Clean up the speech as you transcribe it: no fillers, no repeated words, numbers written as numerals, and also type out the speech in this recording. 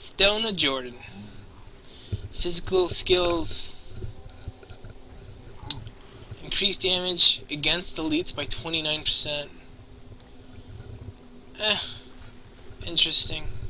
Stona Jordan. Physical skills. Increased damage against elites by 29%. Interesting.